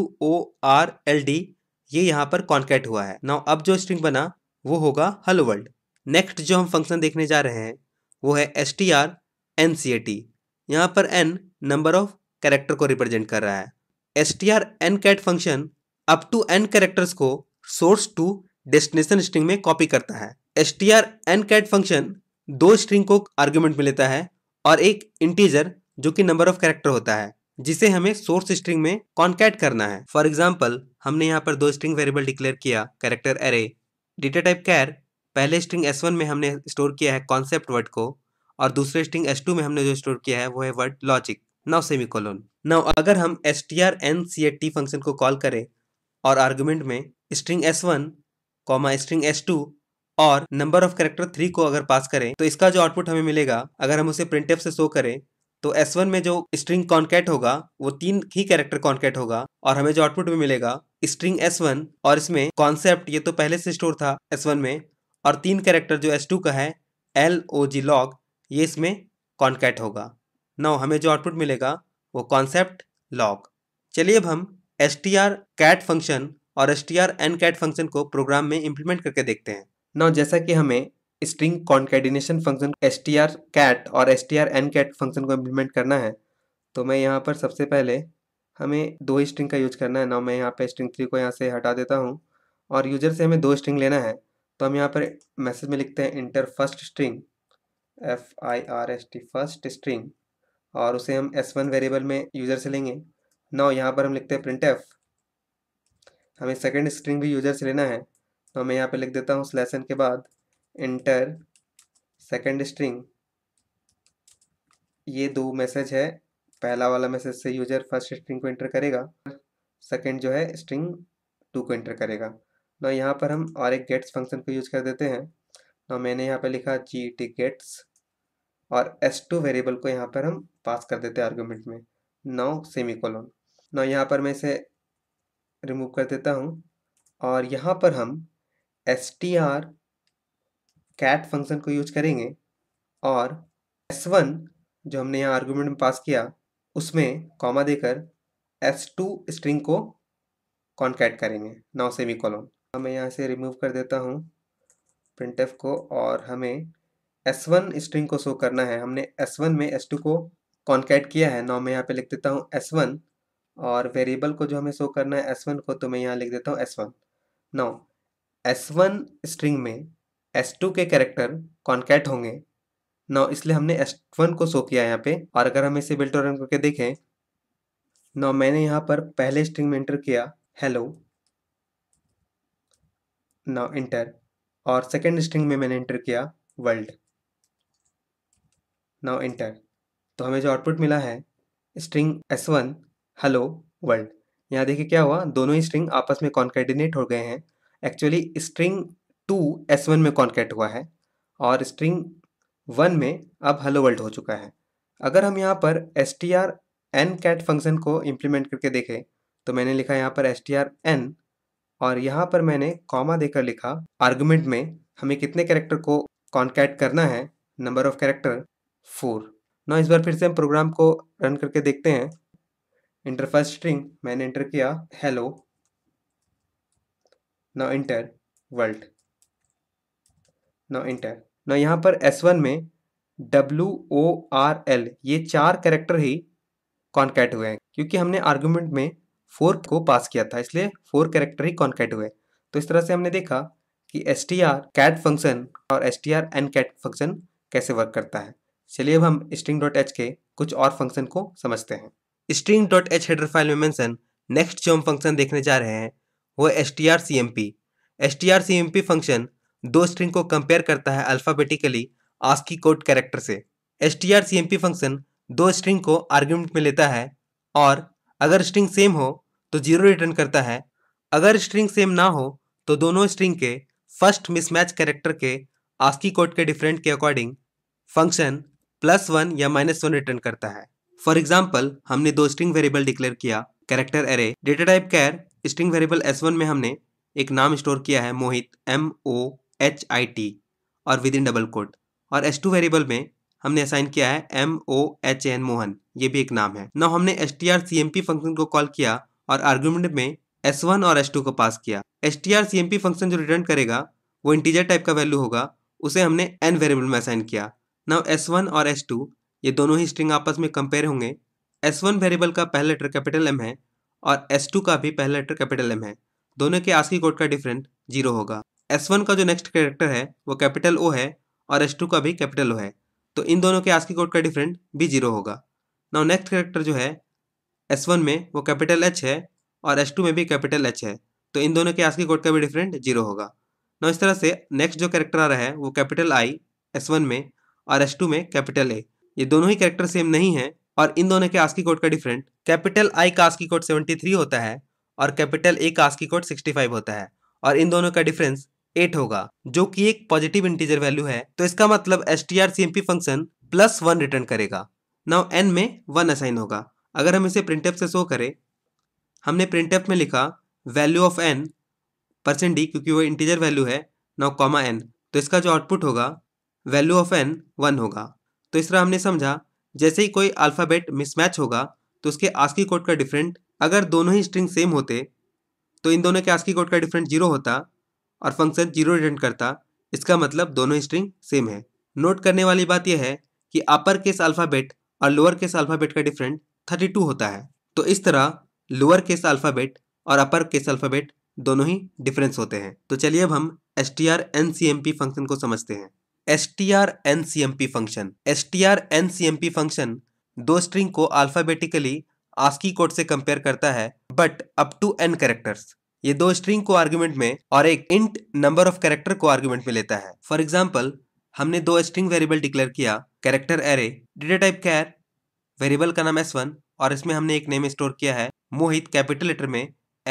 S1: WORLD ये यहाँ पर कॉन्केट हुआ है। नाउ अब जो स्ट्रिंग बना वो होगा हेलो वर्ल्ड। नेक्स्ट जो हम फंक्शन देखने जा रहे हैं वो है strncat। यहाँ पर n नंबर ऑफ कैरेक्टर को रिप्रेजेंट कर रहा है। strncat function up to n characters को सोर्स टू डेस्टिनेशन स्ट्रिंग में कॉपी करता है। strncat फंक्शन दो स्ट्रिंग को आर्गुमेंट में लेता है और एक इंटीजर जो कि नंबर ऑफ कैरेक्टर होता है जिसे हमें सोर्स स्ट्रिंग में कॉन्कैट करना है। फॉर एग्जाम्पल हमने यहाँ पर दो स्ट्रिंग वेरिएबल डिक्लेयर किया character array data type char. पहले स्ट्रिंग S1 में हमने स्टोर किया है कॉन्सेप्ट वर्ड को और दूसरे स्ट्रिंग S2 में हमने जो स्टोर किया है वो है word logic. Now semicolon. Now अगर हम strncat फंक्शन को कॉल करें और आर्गुमेंट में स्ट्रिंग S1 स्ट्रिंग S2 और नंबर ऑफ कैरेक्टर 3 को अगर पास करें तो इसका जो आउटपुट हमें मिलेगा अगर हम उसे प्रिंटफ से शो करें तो S1 में जो स्ट्रिंग कॉन्कैट होगा वो 3 ही कैरेक्टर कॉन्कैट होगा और हमें जो आउटपुट में मिलेगा स्ट्रिंग S1 और इसमें कॉन्सेप्ट ये तो पहले से स्टोर था S1 में और 3 कैरेक्टर जो S2 का है LOG लॉग ये इसमें कॉन्कैट होगा। नाउ हमें जो आउटपुट मिलेगा वो कॉन्सेप्ट लॉग। चलिए अब हम strcat फंक्शन और strncat फंक्शन को प्रोग्राम में इम्प्लीमेंट करके देखते हैं। नाउ जैसा कि हमें स्ट्रिंग कॉन्कैटिनेशन फंक्शन strcat और strncat फंक्शन को इम्प्लीमेंट करना है तो मैं यहाँ पर सबसे पहले हमें दो स्ट्रिंग का यूज करना है। नाउ मैं यहाँ पे स्ट्रिंग 3 को यहाँ से हटा देता हूँ और यूजर से हमें दो स्ट्रिंग लेना है तो हम यहाँ पर मैसेज में लिखते हैं enter first string FIRST first string और उसे हम S1 वेरिएबल में यूजर से लेंगे। नाउ यहाँ पर हम लिखते हैं printf। हमें सेकंड स्ट्रिंग भी यूजर से लेना है तो मैं यहाँ पे लिख देता हूँ स्लैश n के बाद इंटर सेकंड स्ट्रिंग। ये दो मैसेज है, पहला वाला मैसेज से यूजर फर्स्ट स्ट्रिंग को एंटर करेगा, सेकंड जो है स्ट्रिंग 2 को एंटर करेगा। ना यहाँ पर हम और एक गेट्स फंक्शन को यूज कर देते हैं। ना मैंने यहाँ पे लिखा GET गेट्स और S2 वेरिएबल को यहाँ पर हम पास कर देते हैं आर्गुमेंट में। Now semicolon. ना यहाँ पर मैं इसे रिमूव कर देता हूँ और यहाँ पर हम strcat फंक्शन को यूज करेंगे और S1 जो हमने यहाँ आर्गुमेंट में पास किया उसमें कॉमा देकर S2 स्ट्रिंग को कॉन्कैट करेंगे। Now semicolon. मैं यहाँ से रिमूव कर देता हूँ printf को और हमें S1 स्ट्रिंग को शो करना है। हमने S1 में S2 को कॉन्कैट किया है। नाउ मैं यहाँ पे लिख देता हूँ S1 और वेरिएबल को जो हमें शो करना है S1 को तो मैं यहाँ लिख देता हूँ S1। नाउ S1 स्ट्रिंग में S2 के कैरेक्टर कॉन्कैट होंगे। नाउ इसलिए हमने S1 को शो किया यहाँ पे और अगर हम इसे बिल्ट और रन करके देखें नाउ मैंने यहाँ पर पहले स्ट्रिंग में एंटर किया हेलो। नाउ इंटर और सेकंड स्ट्रिंग में मैंने एंटर किया वर्ल्ड। Now inter. तो हमें जो आउटपुट मिला है स्ट्रिंग S1 हेलो वर्ल्ड। यहाँ देखिए क्या हुआ, दोनों ही स्ट्रिंग आपस में कॉन्कैटिनेट हो गए हैं। एक्चुअली स्ट्रिंग 2 S1 में कॉन्कैट हुआ है और स्ट्रिंग 1 में अब हेलो वर्ल्ड हो चुका है। अगर हम यहाँ पर strncat फंक्शन को इम्प्लीमेंट करके देखें तो मैंने लिखा यहाँ पर strn और यहाँ पर मैंने कॉमा देकर लिखा आर्गुमेंट में हमें कितने कैरेक्टर को कॉन्कैट करना है, नंबर ऑफ कैरेक्टर 4। ना इस बार फिर से हम प्रोग्राम को रन करके देखते हैं। इंटर फर्स्ट स्ट्रिंग मैंने एंटर किया hello. Now enter world. Now enter. ना यहाँ पर S1 में WORL ये 4 कैरेक्टर ही कॉन्कैट हुए हैं क्योंकि हमने आर्गुमेंट में 4 को पास किया था, इसलिए 4 कैरेक्टर ही कॉन्कैट हुए। तो इस तरह से हमने देखा कि strcat फंक्शन और strncat फंक्शन कैसे वर्क करता है। चलिए अब हम string.h के कुछ और फंक्शन को समझते हैं। string.h हेडर फाइल में मेंशन नेक्स्ट जो हम फंक्शन देखने जा रहे हैं वो है strcmp। strcmp फंक्शन दो स्ट्रिंग को कंपेयर करता है अल्फाबेटिकली ASCII कोड कैरेक्टर से। strcmp फंक्शन दो स्ट्रिंग को आर्गुमेंट में लेता है और अगर स्ट्रिंग सेम हो तो 0 रिटर्न करता है। अगर स्ट्रिंग सेम ना हो तो दोनों स्ट्रिंग के फर्स्ट मिसमैच कैरेक्टर के ASCII कोड के डिफरेंट के अकॉर्डिंग फंक्शन +1 या -1 रिटर्न करता है। फॉर एग्जाम्पल, हमने दो स्ट्रिंग वेरिएबल डिक्लेयर किया, character array, data type char. String variable S1 में हमने एक नाम स्टोर किया है मोहित, MOHIT, और विद इन डबल कोट। और S2 वेरिएबल में हमने असाइन किया है MOHAN, मोहन, ये भी एक नाम है। नाउ हमने strcmp फंक्शन को कॉल किया और आर्गुमेंट में S1 और S2 को पास किया। strcmp फंक्शन जो रिटर्न करेगा वो इंटीजर टाइप का वैल्यू होगा, उसे हमने n वेरिएबल में असाइन किया। नाउ S1 और S2 ये दोनों ही स्ट्रिंग आपस में कंपेयर होंगे। S1 वेरिएबल का पहला लेटर कैपिटल M है और S2 का भी पहला लेटर कैपिटल M है। दोनों के आस्की कोड का डिफरेंट 0 होगा। S1 का जो नेक्स्ट कैरेक्टर है वो कैपिटल O है और S2 का भी कैपिटल O है, तो इन दोनों के आस्की कोड का डिफरेंट भी 0 होगा। नाउ नेक्स्ट कैरेक्टर जो है S1 में वो कैपिटल H है और S2 में भी कैपिटल H है, तो इन दोनों के आस्की कोड का भी डिफरेंट 0 होगा। नाउ इस तरह से नेक्स्ट जो कैरेक्टर आ रहा है वो कैपिटल I S1 में और S2 में कैपिटल A, ये दोनों ही कैरेक्टर सेम नहीं है और इन दोनों के आस्की कोड का डिफरेंट, कैपिटल I का आस्की कोड 73 होता है और कैपिटल A का आस्की कोड 65 होता है, और इन दोनों का डिफरेंस 8 होगा, जो कि एक पॉजिटिव इंटीजर वैल्यू है। तो इसका मतलब strcmp फंक्शन +1 रिटर्न करेगा। नाउ n में 1 असाइन होगा। अगर हम इसे प्रिंटफ से शो करें, हमने प्रिंटफ में लिखा वैल्यू ऑफ n %d, क्योंकि वो इंटीजर वैल्यू है, नाउ कॉमा n, तो इसका जो आउटपुट होगा वैल्यू ऑफ n 1 होगा। तो इस तरह हमने समझा जैसे ही कोई अल्फ़ाबेट मिसमैच होगा तो उसके आस्की कोड का डिफरेंट, अगर दोनों ही स्ट्रिंग सेम होते तो इन दोनों के आस्की कोड का डिफरेंट 0 होता और फंक्शन 0 रिटर्न करता। इसका मतलब दोनों ही स्ट्रिंग सेम है। नोट करने वाली बात यह है कि अपर केस अल्फ़ाबेट और लोअर केस अल्फ़ाबेट का डिफरेंट 32 होता है। तो इस तरह लोअर केस अल्फ़ाबेट और अपर केस अल्फ़ाबेट दोनों ही डिफरेंस होते हैं। तो चलिए अब हम strncmp फंक्शन को समझते हैं। strncmp फंक्शन दो स्ट्रिंग को अल्फाबेटिकली आस्की कोड से कंपेयर करता है, but up to n characters. ये दो स्ट्रिंग को आर्गुमेंट में और एक इंट नंबर ऑफ कैरेक्टर को आर्गुमेंट में लेता है। फॉर एग्जाम्पल, हमने दो स्ट्रिंग वेरिएबल डिक्लेयर किया, character array, data type char, variable का नाम S1 और इसमें हमने एक नेम स्टोर किया है मोहित, कैपिटल लेटर में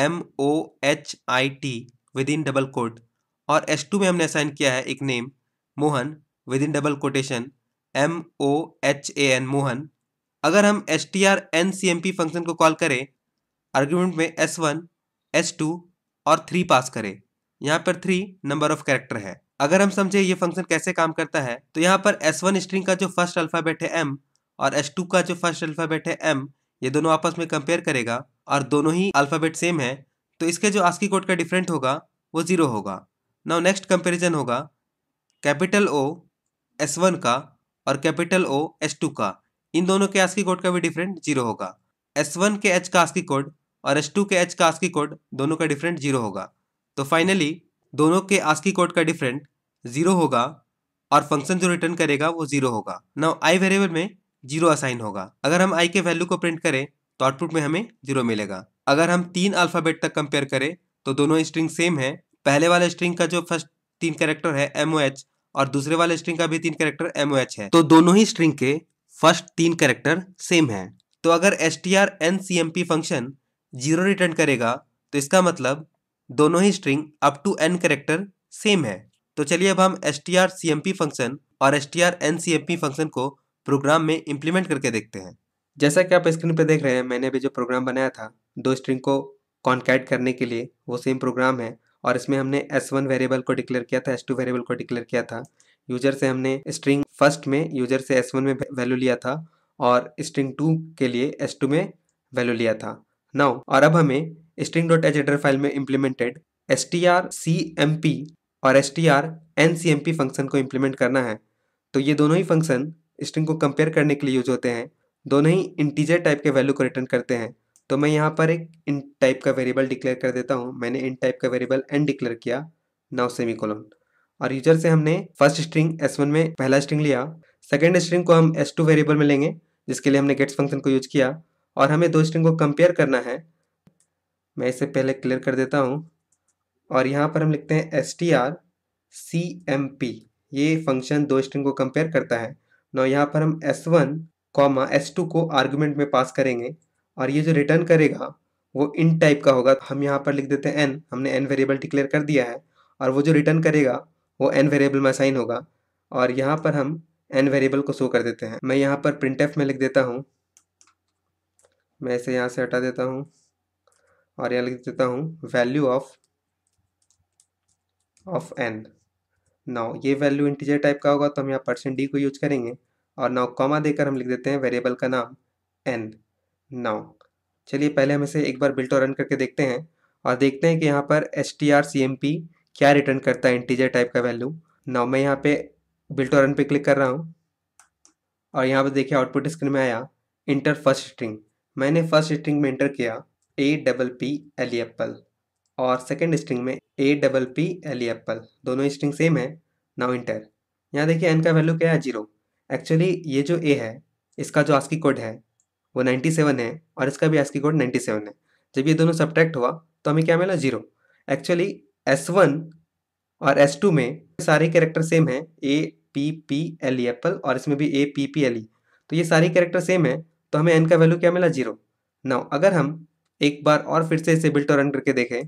S1: MOHIT with in double quote, और S2 में हमने असाइन किया है एक name Mohan with in double quotation MOHAN, Mohan. अगर हम strncmp फंक्शन को कॉल करें, आर्गुमेंट में S1, S2 और 3 पास करें, यहाँ पर 3 नंबर ऑफ कैरेक्टर है। अगर हम समझे ये फंक्शन कैसे काम करता है, तो यहाँ पर S1 स्ट्रिंग का जो फर्स्ट अल्फ़ाबेट है M और S2 का जो फर्स्ट अल्फ़ाबेट है M, ये दोनों आपस में कंपेयर करेगा और दोनों ही अल्फ़ाबेट सेम है, तो इसके जो आस्की कोड का डिफरेंट होगा वो 0 होगा। नाउ नेक्स्ट कंपेरिजन होगा कैपिटल O S1 का और कैपिटल O S2 का, इन दोनों के आस्की कोड का भी डिफरेंट 0 होगा। S1 के H का आस्की कोड और S2 के H का आस्की कोड दोनों का डिफरेंट 0 होगा। तो फाइनली दोनों के आस्की कोड का डिफरेंट 0 होगा और फंक्शन जो रिटर्न करेगा वो 0 होगा। नाउ I वेरिएबल में 0 असाइन होगा। अगर हम I के वैल्यू को प्रिंट करें तो आउटपुट में हमें 0 मिलेगा। अगर हम 3 अल्फ़ाबेट तक कंपेयर करें तो दोनों स्ट्रिंग सेम है। पहले वाले स्ट्रिंग का जो फर्स्ट 3 कैरेक्टर है MOH और दूसरे वाले स्ट्रिंग का भी 3 कैरेक्टर MOH है, तो दोनों ही स्ट्रिंग के फर्स्ट 3 कैरेक्टर सेम है। तो अगर strncmp फंक्शन 0 रिटर्न करेगा तो इसका मतलब दोनों ही string up to n character same है। तो चलिए अब हम strcmp फंक्शन और strncmp फंक्शन को प्रोग्राम में इम्प्लीमेंट करके देखते हैं। जैसा कि आप स्क्रीन पर देख रहे हैं, मैंने अभी जो प्रोग्राम बनाया था दो स्ट्रिंग को कॉन्कैट करने के लिए, वो सेम प्रोग्राम है और इसमें हमने S1 वेरिएबल को डिक्लेयर किया था, S2 वेरिएबल को डिक्लेयर किया था। यूजर से हमने स्ट्रिंग फर्स्ट में यूजर से S1 में वैल्यू लिया था और स्ट्रिंग 2 के लिए S2 में वैल्यू लिया था। नाउ और अब हमें string.h हेडर फाइल में इम्प्लीमेंटेड strcmp और strncmp फंक्शन को इम्प्लीमेंट करना है। तो ये दोनों ही फंक्शन स्ट्रिंग को कंपेयर करने के लिए यूज होते हैं। दोनों ही इंटीजर टाइप के वैल्यू को रिटर्न करते हैं। तो मैं यहाँ पर एक int टाइप का वेरिएबल डिक्लेयर कर देता हूँ। मैंने int टाइप का वेरिएबल n डिक्लेयर किया, नाउ सेमीकोलन, और यूजर से हमने फर्स्ट स्ट्रिंग S1 में पहला स्ट्रिंग लिया, सेकेंड स्ट्रिंग को हम S2 वेरिएबल में लेंगे जिसके लिए हमने गेट्स फंक्शन को यूज किया, और हमें दो स्ट्रिंग को कंपेयर करना है। मैं इसे पहले क्लियर कर देता हूँ और यहाँ पर हम लिखते हैं strcmp, ये फंक्शन दो स्ट्रिंग को कंपेयर करता है। नाउ यहाँ पर हम S1, S2 को आर्गुमेंट में पास करेंगे और ये जो रिटर्न करेगा वो int टाइप का होगा। हम यहाँ पर लिख देते हैं n, हमने n वेरिएबल डिक्लेयर कर दिया है और वो जो रिटर्न करेगा वो n वेरिएबल में असाइन होगा। और यहाँ पर हम n वेरिएबल को शो कर देते हैं। मैं यहाँ पर printf में लिख देता हूँ, मैं इसे यहाँ से हटा देता हूँ और यहाँ लिख देता हूँ वैल्यू ऑफ n। नाउ ये वैल्यू इंटीजर टाइप का होगा तो हम यहाँ %d को यूज करेंगे और नाउ कॉमा देकर हम लिख देते हैं वेरिएबल का नाम n। नाउ चलिए पहले हम इसे एक बार बिल्ट और रन करके देखते हैं और देखते हैं कि यहाँ पर strcmp क्या रिटर्न करता है इंटीजर टाइप का वैल्यू। नाउ मैं यहाँ पे बिल्ट और रन पे क्लिक कर रहा हूँ और यहाँ पे देखिए आउटपुट स्क्रीन में आया इंटर फर्स्ट स्ट्रिंग। मैंने फर्स्ट स्ट्रिंग में इंटर किया APPLE एप्पल और सेकेंड स्ट्रिंग में APPLE एप्पल, दोनों स्ट्रिंग सेम है। Now enter. यहाँ देखिए n का वैल्यू क्या है 0। एक्चुअली ये जो a है इसका जो ASCII कोड है वो 97 है और इसका भी ASCII कोड 97 है। जब ये दोनों सब्ट्रैक्ट हुआ तो हमें क्या मिला 0। एक्चुअली S1 और S2 में सारे कैरेक्टर सेम है APPLE एप्पल और इसमें भी APPLE, तो ये सारे कैरेक्टर सेम है तो हमें n का वैल्यू क्या मिला 0। नाउ अगर हम एक बार और फिर से इसे बिल्ट और रन करके देखें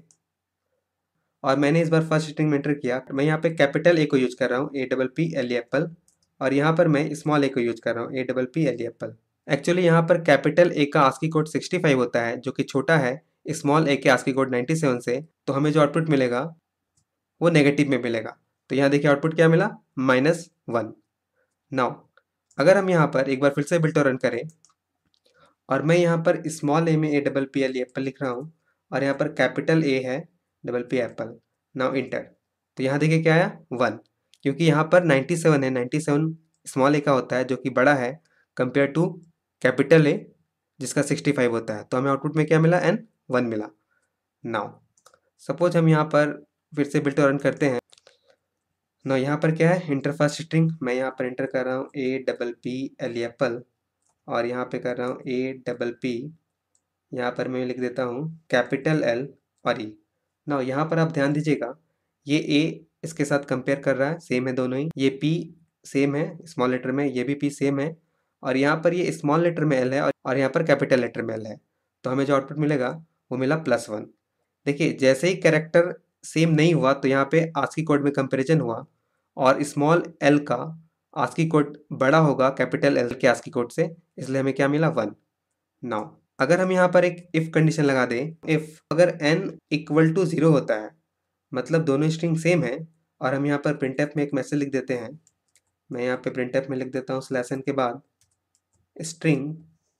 S1: और मैंने इस बार फर्स्ट स्ट्रिंग में एंटर किया, मैं यहाँ पे कैपिटल ए को यूज कर रहा हूँ APPLE एप्पल और यहाँ पर मैं स्मॉल ए को यूज कर रहा हूँ APPLE एप्पल। एक्चुअली यहाँ पर कैपिटल ए का ASCII कोड 65 होता है जो कि छोटा है स्मॉल ए के ASCII कोड 97 से, तो हमें जो आउटपुट मिलेगा वो नेगेटिव में मिलेगा। तो यहाँ देखिए आउटपुट क्या मिला -1। नाउ अगर हम यहाँ पर एक बार फिर से बिल्ट और रन करें और मैं यहाँ पर स्मॉल ए में APPLE एप्पल लिख रहा हूँ और यहाँ पर कैपिटल ए है P एप्पल। Now inter. तो यहाँ देखिए क्या आया 1, क्योंकि यहाँ पर 97 है, 97 स्मॉल ए का होता है जो कि बड़ा है कंपेयर टू कैपिटल ए जिसका 65 होता है, तो हमें आउटपुट में क्या मिला n1 मिला। नाउ सपोज हम यहाँ पर फिर से बिल्ट और रन करते हैं। नाउ यहाँ पर क्या है इंटर फर्स्ट स्ट्रिंग, मैं यहाँ पर इंटर कर रहा हूँ APPLE एप्पल और यहाँ पे कर रहा हूँ APP, यहाँ पर मैं लिख देता हूँ कैपिटल L और E। नाउ यहाँ पर आप ध्यान दीजिएगा ये A इसके साथ कंपेयर कर रहा है, सेम है दोनों ही, ये P सेम है स्मॉल लेटर में, ये भी P सेम है और यहाँ पर ये स्मॉल लेटर में L है और यहाँ पर कैपिटल लेटर में L है, तो हमें जो आउटपुट मिलेगा वो मिला +1। देखिए जैसे ही कैरेक्टर सेम नहीं हुआ तो यहाँ पे ASCII कोड में कंपेरिजन हुआ और स्मॉल l का ASCII कोड बड़ा होगा कैपिटल L के ASCII कोड से, इसलिए हमें क्या मिला 1। नाउ अगर हम यहाँ पर एक इफ कंडीशन लगा दें, इफ अगर n इक्वल टू 0 होता है मतलब दोनों स्ट्रिंग सेम है और हम यहाँ पर printf में एक मैसेज लिख देते हैं, मैं यहाँ पे printf में लिख देता हूँ /n के बाद स्ट्रिंग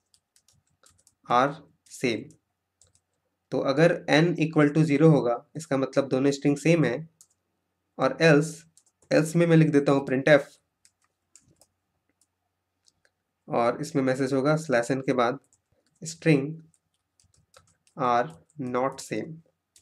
S1: आर सेम। तो अगर n इक्वल टू 0 होगा इसका मतलब दोनों स्ट्रिंग सेम है और एल्स में मैं लिख देता हूँ printf और इसमें मैसेज होगा /n के बाद string are not same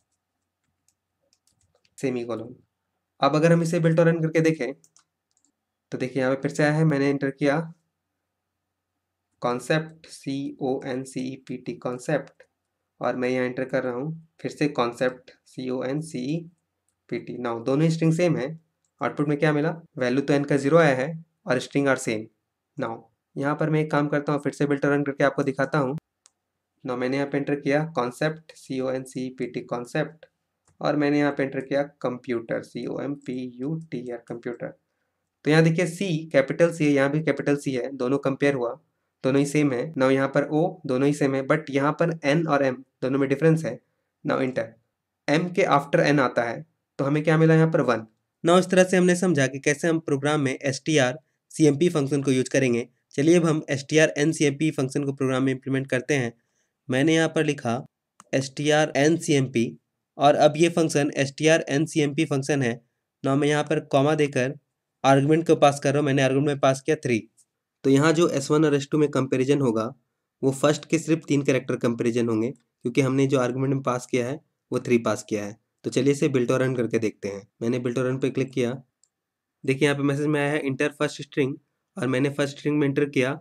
S1: semicolon. अब अगर हम इसे बिल्ट और रन करके देखें तो देखिए यहाँ पे फिर से आया है, मैंने एंटर किया कॉन्सेप्ट CONCEPT कॉन्सेप्ट और मैं यहाँ एंटर कर रहा हूँ फिर से कॉन्सेप्ट CONCEPT। नाउ दोनों स्ट्रिंग सेम है, आउटपुट में क्या मिला वैल्यू तो n का 0 आया है और स्ट्रिंग आर सेम। नाउ यहाँ पर मैं एक काम करता हूँ फिर से बिल्ट और रन करके आपको दिखाता हूँ। नाउ मैंने यहाँ पे एंटर किया कॉन्सेप्ट CONCEPT कॉन्सेप्ट और मैंने यहाँ पे एंटर किया कंप्यूटर COMPUTR कंप्यूटर। तो यहाँ देखिए C कैपिटल C है, यहाँ भी कैपिटल C है, दोनों कंपेयर हुआ, दोनों ही सेम है। नाउ यहाँ पर O दोनों ही सेम है बट यहाँ पर N और M दोनों में डिफरेंस है। Now enter. M के आफ्टर N आता है तो हमें क्या मिला यहाँ पर 1। नाउ इस तरह से हमने समझा कि कैसे हम प्रोग्राम में strcmp फंक्शन को यूज करेंगे। चलिए अब हम strncmp फंक्शन को प्रोग्राम में इम्प्लीमेंट करते हैं। मैंने यहाँ पर लिखा strncmp और अब ये फंक्शन strncmp फंक्शन है। नाउ मैं यहाँ पर कॉमा देकर आर्गुमेंट को पास कर रहा हूँ, मैंने आर्गुमेंट में पास किया 3। तो यहाँ जो S1 और S2 में कंपैरिजन होगा वो फर्स्ट के सिर्फ 3 कैरेक्टर कंपैरिजन होंगे क्योंकि हमने जो आर्गुमेंट में पास किया है वो 3 पास किया है। तो चलिए इसे बिल्ट और रन करके देखते हैं। मैंने बिल्ट और रन पे क्लिक किया, देखिए यहाँ पे मैसेज में आया है इंटर फर्स्ट स्ट्रिंग और मैंने फर्स्ट स्ट्रिंग में इंटर किया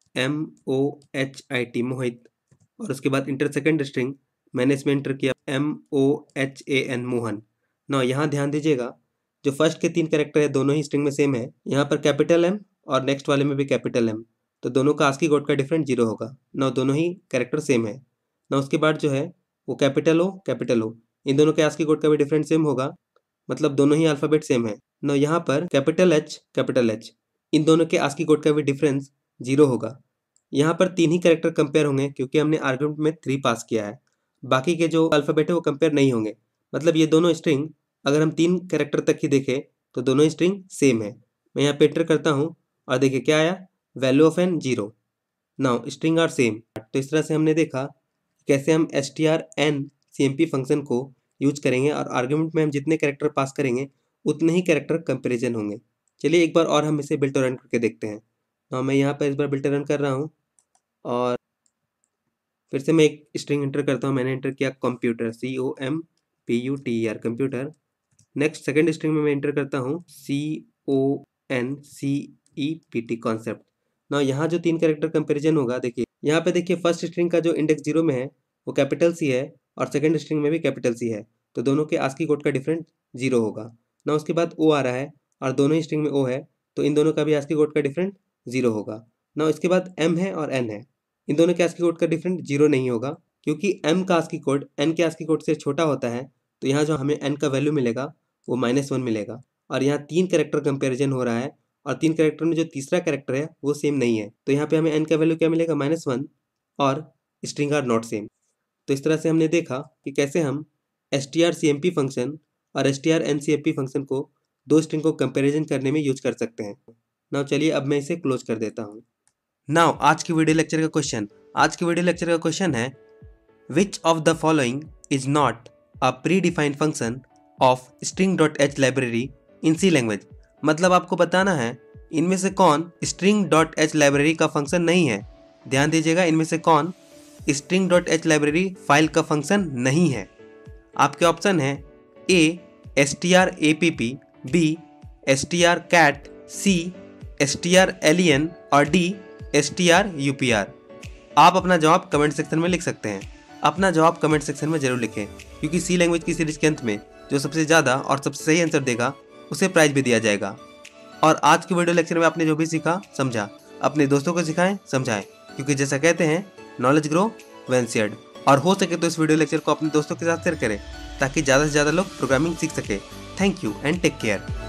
S1: MOHIT मोहित और उसके बाद इंटर सेकेंड स्ट्रिंग मैंने इसमें इंटर किया MOHAN मोहन। ना यहाँ ध्यान दीजिएगा जो फर्स्ट के 3 कैरेक्टर है दोनों ही स्ट्रिंग में सेम है, यहाँ पर कैपिटल M और नेक्स्ट वाले में भी कैपिटल M, तो दोनों का ASCII कोड का डिफरेंट 0 होगा। ना दोनों ही कैरेक्टर सेम है। ना उसके बाद जो है वो कैपिटल O इन दोनों के ASCII कोड का भी डिफरेंट सेम होगा, मतलब दोनों ही अल्फ़ाबेट सेम है। ना यहाँ पर कैपिटल H इन दोनों के आस्की कोड का भी डिफरेंस 0 होगा। यहाँ पर 3 ही कैरेक्टर कंपेयर होंगे क्योंकि हमने आर्गुमेंट में 3 पास किया है। बाकी के जो अल्फ़ाबेट है वो कंपेयर नहीं होंगे। मतलब ये दोनों स्ट्रिंग अगर हम 3 कैरेक्टर तक ही देखें तो दोनों स्ट्रिंग सेम है। मैं यहाँ पे एंटर करता हूँ और देखिए क्या आया, value of n 0। Now string are same. तो इस तरह से हमने देखा कैसे हम strncmp फंक्शन को यूज करेंगे और आर्गुमेंट में हम जितने कैरेक्टर पास करेंगे उतने ही कैरेक्टर कंपेरिजन होंगे। चलिए एक बार और हम इसे बिल्ट रन करके देखते हैं। तो मैं यहाँ पर इस बार बिल्ट रन कर रहा हूँ और फिर से मैं एक स्ट्रिंग एंटर करता हूँ। मैंने एंटर किया computer, COMPUTER computer. Next second string में मैं एंटर करता हूँ CONCEPT कॉन्सेप्ट। ना यहाँ जो 3 कैरेक्टर कंपैरिजन होगा, देखिए यहाँ पे देखिए फर्स्ट स्ट्रिंग का जो इंडेक्स 0 में है वो कैपिटल C है और सेकंड स्ट्रिंग में भी कैपिटल C है, तो दोनों के आस्की कोड का डिफरेंस 0 होगा। ना उसके बाद O आ रहा है और दोनों ही स्ट्रिंग में O है, तो इन दोनों का भी आस्की कोड का डिफरेंस 0 होगा। ना इसके बाद M है और N है, इन दोनों के आस्की कोड का डिफरेंस 0 नहीं होगा क्योंकि M का आस्की कोड N के आस्की कोड से छोटा होता है। तो यहाँ जो हमें N का वैल्यू मिलेगा वो -1 मिलेगा। और यहाँ 3 कैरेक्टर कंपैरिजन हो रहा है और 3 कैरेक्टर में जो तीसरा कैरेक्टर है वो सेम नहीं है, तो यहाँ पे हमें n का वैल्यू क्या मिलेगा, -1 और स्ट्रिंग आर नॉट सेम। तो इस तरह से हमने देखा कि कैसे हम strcmp फंक्शन और strncmp फंक्शन को दो स्ट्रिंग को कंपैरिजन करने में यूज कर सकते हैं। नाउ चलिए अब मैं इसे क्लोज कर देता हूँ। नाउ आज की वीडियो लेक्चर का क्वेश्चन है which of the following is not a predefined function of string.h library in C language. मतलब आपको बताना है इनमें से कौन string.h लाइब्रेरी का फंक्शन नहीं है। ध्यान दीजिएगा, इनमें से कौन string.h लाइब्रेरी फाइल का फंक्शन नहीं है। आपके ऑप्शन है A strapp, B strcat, C strlen और D strupr। आप अपना जवाब कमेंट सेक्शन में लिख सकते हैं। अपना जवाब कमेंट सेक्शन में जरूर लिखें क्योंकि सी लैंग्वेज की सीरीज के अंत में जो सबसे ज़्यादा और सबसे सही आंसर देगा उसे प्राइज भी दिया जाएगा। और आज की वीडियो लेक्चर में आपने जो भी सीखा समझा अपने दोस्तों को सिखाएं, समझाएं, क्योंकि जैसा कहते हैं नॉलेज ग्रो व्हेन शेयर्ड। और हो सके तो इस वीडियो लेक्चर को अपने दोस्तों के साथ शेयर करें ताकि ज़्यादा से ज़्यादा लोग प्रोग्रामिंग सीख सके। Thank you and take care.